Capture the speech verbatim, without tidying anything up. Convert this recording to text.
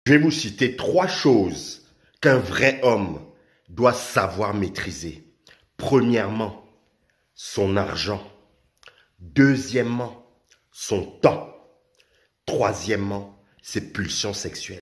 Je vais vous citer trois choses qu'un vrai homme doit savoir maîtriser. Premièrement, son argent. Deuxièmement, son temps. Troisièmement, ses pulsions sexuelles.